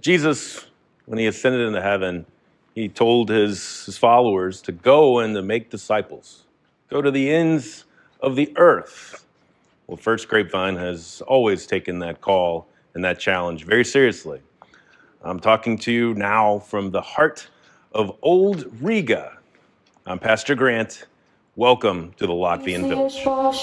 Jesus, when he ascended into heaven, he told his followers to go and to make disciples. Go to the ends of the earth. Well, First Grapevine has always taken that call and that challenge very seriously. I'm talking to you now from the heart of Old Riga. I'm Pastor Grant. Welcome to the Latvian Village.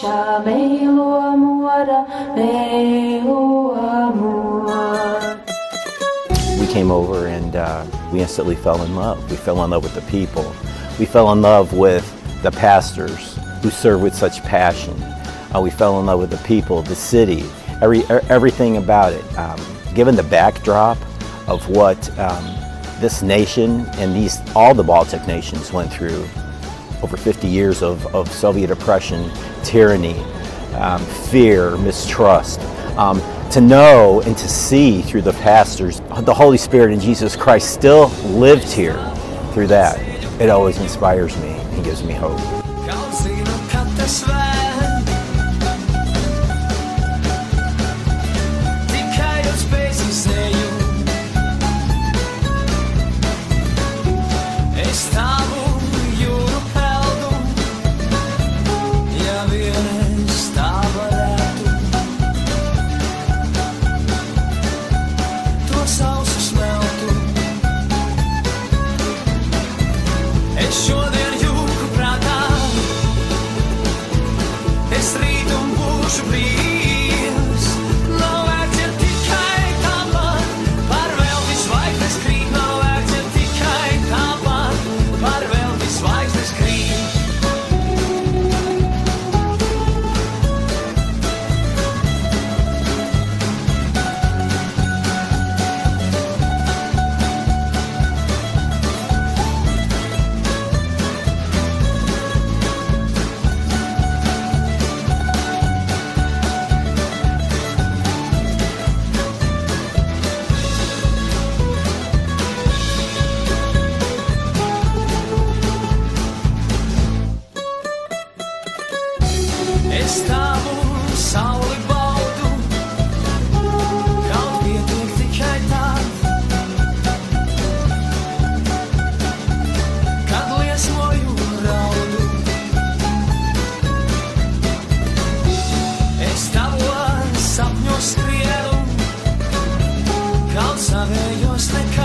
We came over and we instantly fell in love. We fell in love with the people. We fell in love with the pastors who serve with such passion. We fell in love with the people, the city, everything about it. Given the backdrop of what this nation and all the Baltic nations went through, over 50 years of Soviet oppression, tyranny, fear, mistrust. To know and to see through the pastors, the Holy Spirit and Jesus Christ still lived here through that. It always inspires me and gives me hope. Savējos nekā